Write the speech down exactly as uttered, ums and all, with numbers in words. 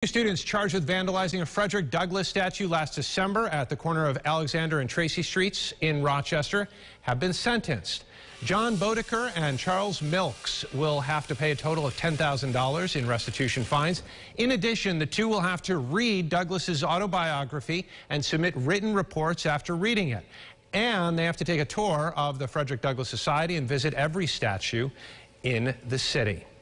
Students charged with vandalizing a Frederick Douglass statue last December at the corner of Alexander and Tracy Streets in Rochester have been sentenced. John Bodeker and Charles Milks will have to pay a total of ten thousand dollars in restitution fines. In addition, the two will have to read Douglass's autobiography and submit written reports after reading it. And they have to take a tour of the Frederick Douglass Society and visit every statue in the city.